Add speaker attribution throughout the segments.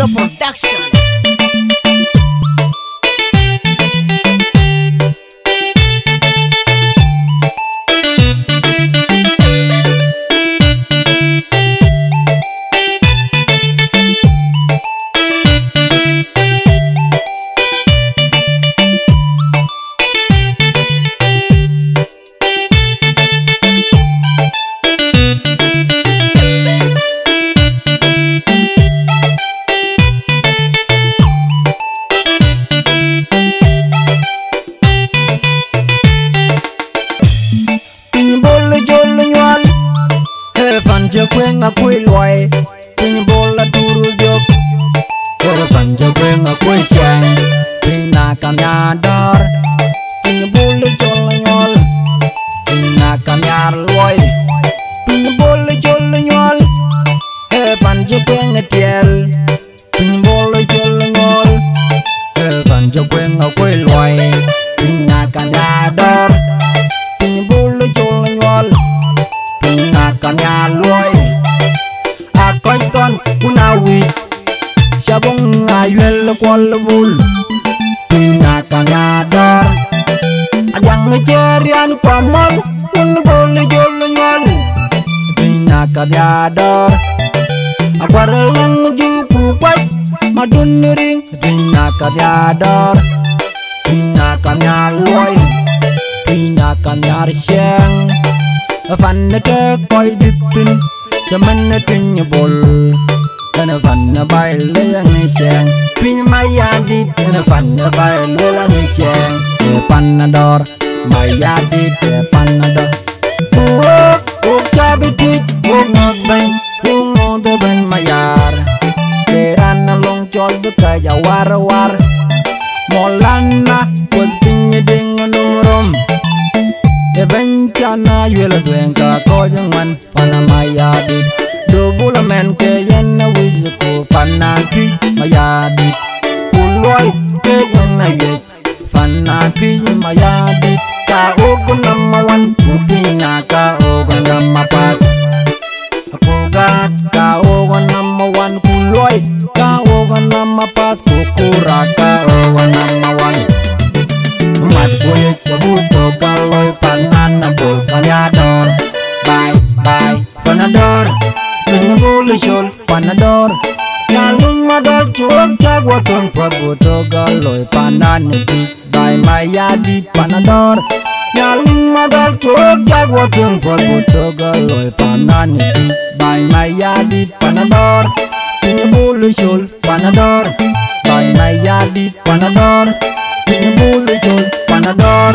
Speaker 1: Kilo Production.
Speaker 2: Yo quên quê loài tình bồ là turu dốc tôi phần yo quên quê chàng tình na cam nhà đor tình bồ là cho là nhol tình na cam nhà loài tình bồ là cho là nhol he phần yo quên tiel tình bồ là cho là nhol he phần yo quên quê loài tình na cam nhà đor tình bồ là cho là nhol tình na cam nhà loài coi con unawi sabong ayuel kwal bul na kanada adang ngejerian pamon un bol jol nyol na kanada akwareng juku kwat madun ring na kanada na kanaloi na kanar siang fan te koi ditin Jaman tunya bol, kana fanna bay lelang chang. Pin mayadi, kana fanna bay lelang chang. Panador, mayadi, panador. Cabitit, ngot bang, ngodo bang mayar. Kerana long chol bekaya war. Molana, kuting dengan rom. Bencana yuela duenka ko jangan panamayadi do bula men ke yen wizuku panati mayadi kuloi ke yana ye fanati mayadi ka ogun namawan putina ka ogun namapas aku ka ogun namawan kuloi ka ogun namapas kukura ka ogun namawan mat boye cabuto kaloi panana bol panador bye panador pengebul shol panador kalung madal chuak jagwa tong pabuto kaloi panana bye mayadi panador kalung madal chuak jagwa tong pabuto kaloi panana bye mayadi panador pengebul shol panador bye mayadi panador pengebul shol panador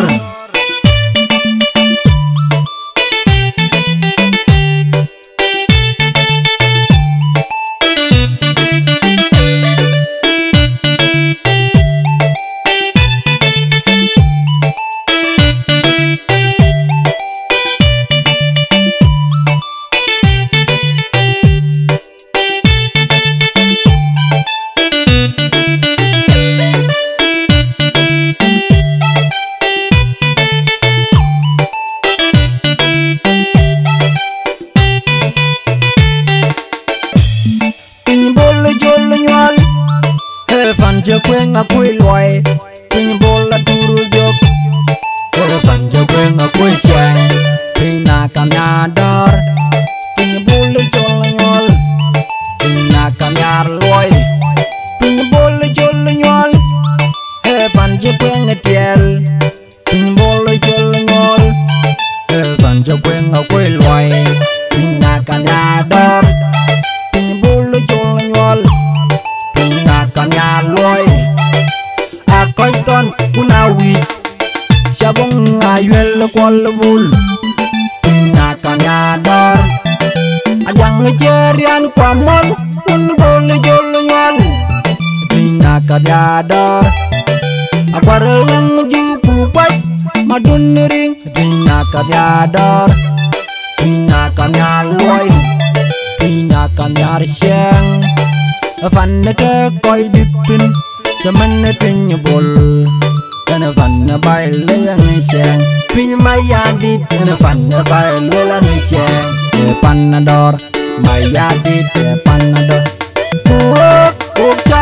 Speaker 2: Yo quên quê loài tình bồ là turu dốc tôi phần yo quên quê chàng tình na cam nhà đor tình bồ là cho là nhol tình na cam nhà loài tình bồ là cho là nhol he phần yo quên tiel tình bồ là cho là nhol he phần yo quên quê loài tình na cam nhà đor tình bồ là cho là nhol tình na cam nhà loài coi con unawi sabong ayuel kwal bul na kanador adang ngejerian pamon un bol jol nyol na kanador akwareng juku kwat madun ring na kanador na kanaloi na kanar siang fan te koi ditin Jaman tunya bol, kana fanna bay lelang chang. Pin mayadi, kana fanna bay lelang chang. Panador, mayadi, panador.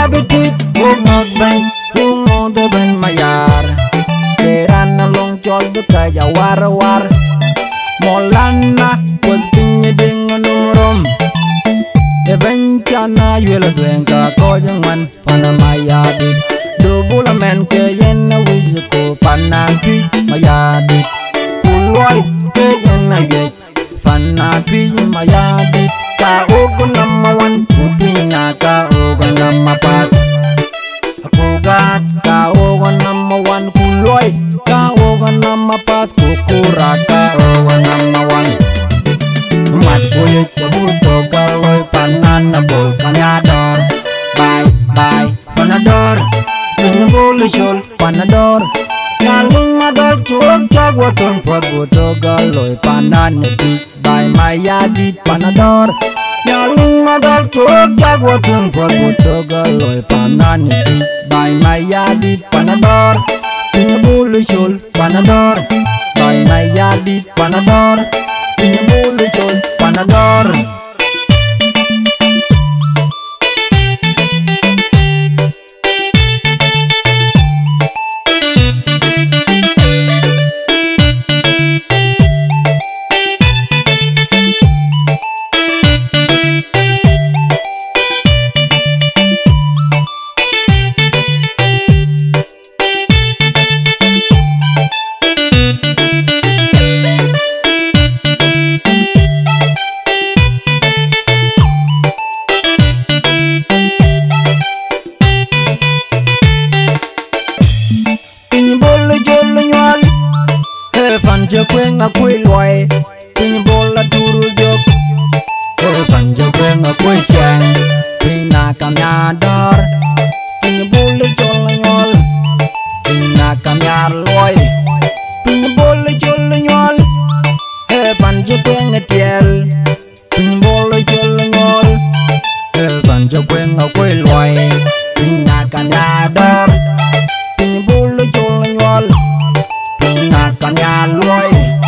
Speaker 2: chabitit ngok ben mo de ben mayar keran long chol de kaya war molana put pinye ding numrom e ben chana yela dwenka ko jangman pana mayadi do bula men ke yen na wiz ko pana pi mayadi kuloi ke yen na ye pana pi mayadi ka ogo number 1 pupinya ka ogo number pas aku gat ka ogo number 1 kuloi ka ogo number pas kukura ka ogo number 1 mat boye chabuto galoi panan na bol kanyador bye bye panador pinbol shol panador kaling madal chuok jagwaton podbuto galoi panan ti bye mayadi panador kaling madal chuok jagwaton podbuto galoi panan ti bye mayadi panador pinbol shol panador bye mayadi panador pinbol shol panador Panja kwenga kwilwai Piny bola duru jok Panja kwenga kwishan Pina kamyador Piny bola jola nyol Pina kamyar loy Piny bola jola nyol Panja kwenga tiel Piny bola jola nyol Panja kwenga kwilwai Pina kamyador Piny bola jola nyol Kanyaloi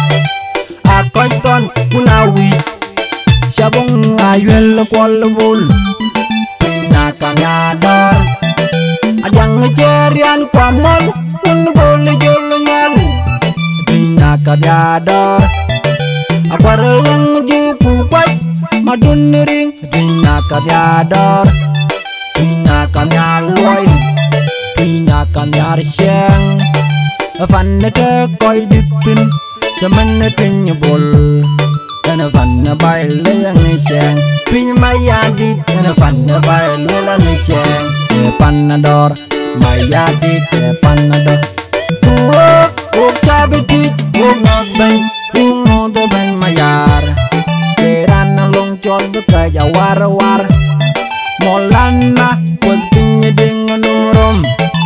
Speaker 2: akoiton kunawi Shabong ayuel kwalbul Na kanyador Adang jerian kwamol Unbol jolonyal Na kanyador Akwareng juku kwat Maduniring Na kanyador Na kanyaloi Na kanyar syeng Fanna te koi ditin Chaman na tinya bol Kana fanna bail layang isheng Pinya mayadit Kana fanna bail layang isheng Panador Mayadit Panador Uok Uok chabitit Uok not bang Uok de bang mayar Keran na long chol de kaya war Molana Put pinya ding numrom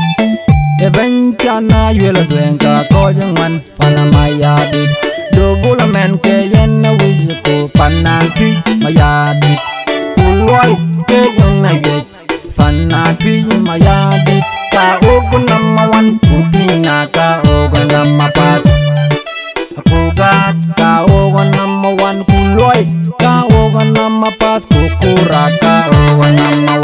Speaker 2: ben chana yela dwenka ko jangman pana mayadi do bula men ke yen na wiz ko pana pi mayadi kuloi ke yen na ye pana pi mayadi ka ogo number 1 pupinya ka ogo number pas aku gat ka ogo number 1 kuloi ka ogo number pas kukura ka ogo number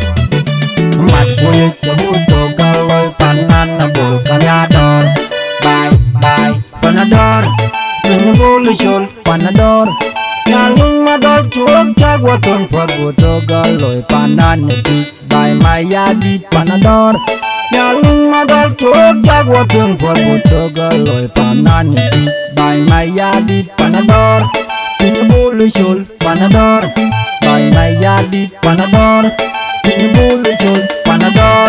Speaker 2: 1 mat boye chabuto galoi panan na bol kanyador bye bye panador pinbol shol panador kaling madal chuok jagwaton podbuto galoi panan ti bye mayadi panador kaling madal chuok jagwaton podbuto galoi panan ti bye mayadi panador pinbol shol panador bye mayadi panador pinbol shol panador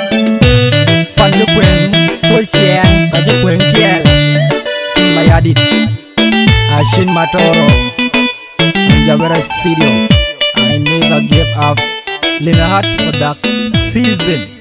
Speaker 2: Panja kwen kwishan Panja kwen kiel Mayadit Ashin Matoro Jabera Studio I never give up Linahat Product Season